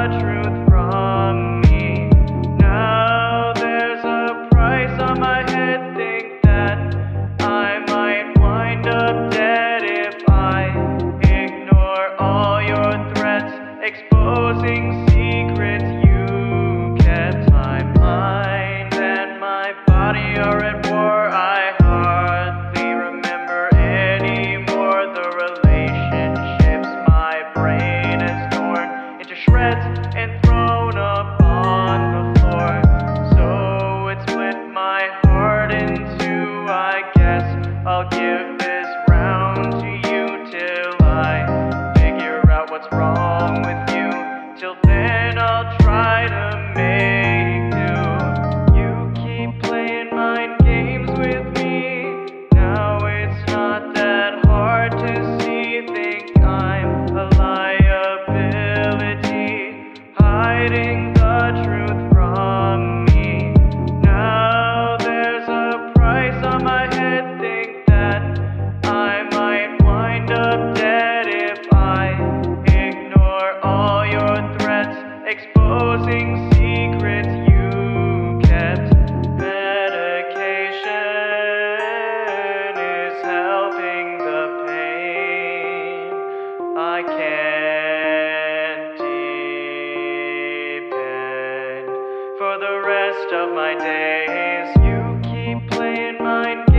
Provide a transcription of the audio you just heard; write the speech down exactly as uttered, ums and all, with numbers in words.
the truth from me. Now there's a price on my head. Think that I might wind up dead if I ignore all your threats, exposing secrets you kept. My mind and my body are at war. I hardly remember anymore the relationships my brain has torn into shreds and thrown up on the floor. So it's split my heart in two. I guess I'll give this round to you till I figure out what's wrong with you. Till then I'll try to make do. You keep playing mind games with me. Now it's not that hard to see. Think I'm a liability, hiding the truth from me. Now there's a price on my head. Think that I might wind up dead if I ignore all your threats, exposing secrets you kept. Medication is helping the pain. I can't depend for the rest of my days. You keep playing mind games.